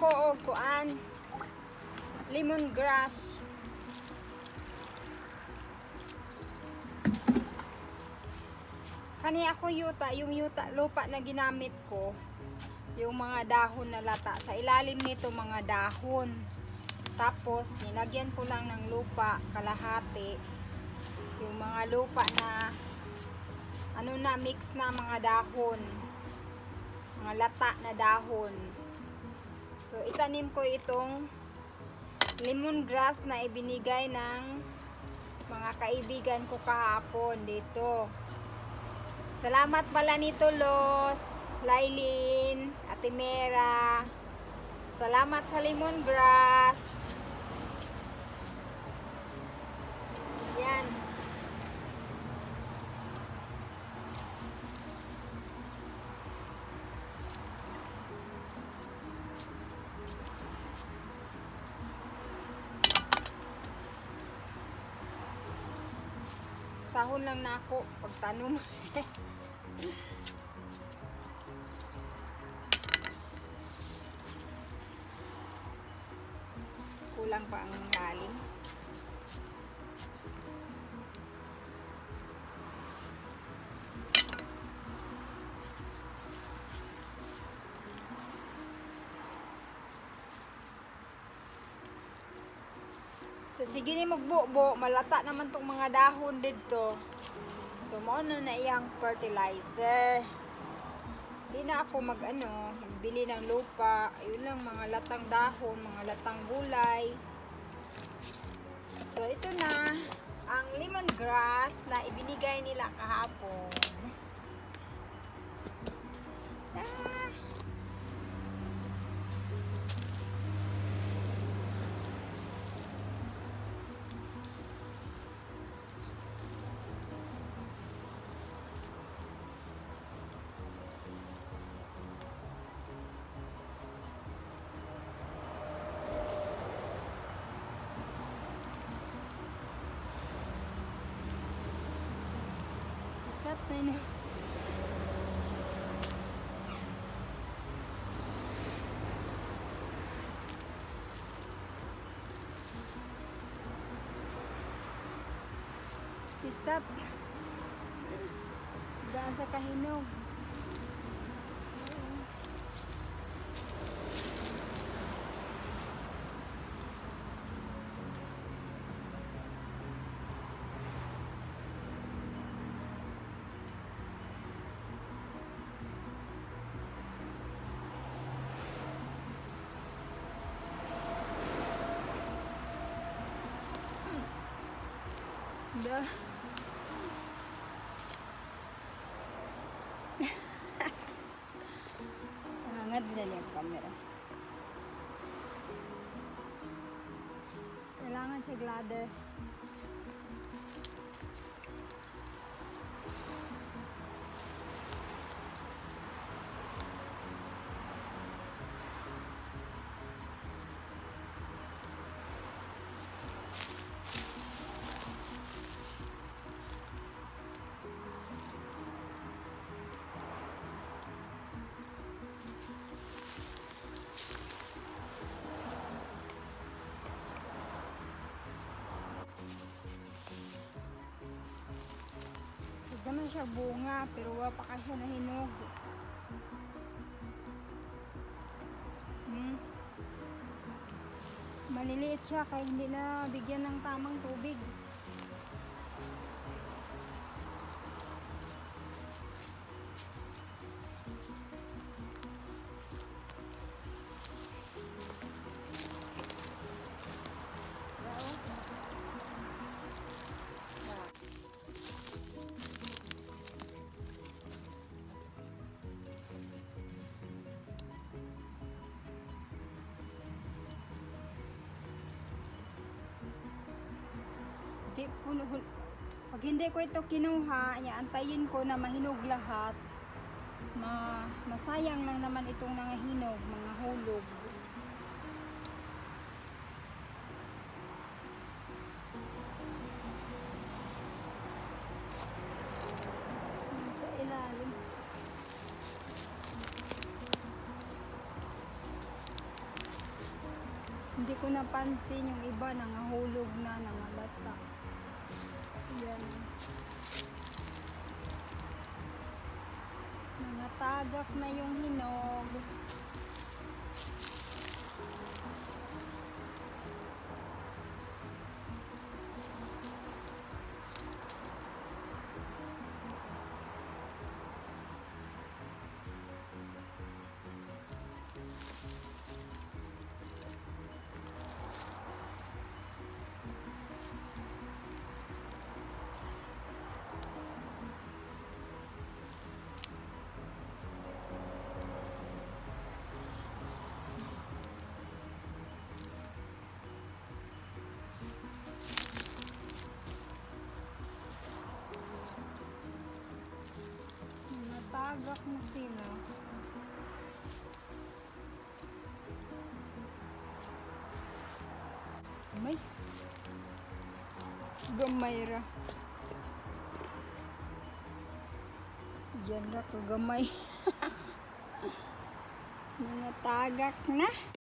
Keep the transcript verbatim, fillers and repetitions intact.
ko og kuan lemongrass. Kani ako yuta, yung yuta lupa na ginamit ko, yung mga dahon na lata. Sa ilalim nito mga dahon. Tapos nilagyan ko lang ng lupa kalahati. Yung mga lupa na ano na mix na mga dahon. Mga lata na dahon. So itanim ko itong lemongrass na ibinigay ng mga kaibigan ko kahapon dito. Salamat pala nito, Los, Lailin, Ate Mera. Salamat sa lemongrass. Yan. Sahon lang na ako pagtanom. Kulang pa ang lalim. So, sige ni magbubo, malata naman tong mga dahon dito. So, mo na na iyang fertilizer. Hindi na ako mag ano, magbili ng lupa. Ayun lang, mga latang dahon, mga latang gulay. So, ito na ang lemongrass na ibinigay nila kahapon. Ah. Sat na yun. Pisat. Daan sa kahinog. Da. Hangad na yung camera. Kailangan siya ladder. Naman siya bunga pero wala pa ka siya nahinog. Hmm. Maliliit siya kaya hindi na bigyan ng tamang tubig. Di, puno, pag hindi ko ito kinuha, antayin ko na mahinog lahat. Ma, masayang lang naman itong nangahinog, mga hulog. Sa ilalim. ko napansin yung iba nangahulog na, nangalata. Yan. Nangatagak na yung hinog. Natagak na sila. May gamay ra. Diyan ra kagamay. Mga tagak na.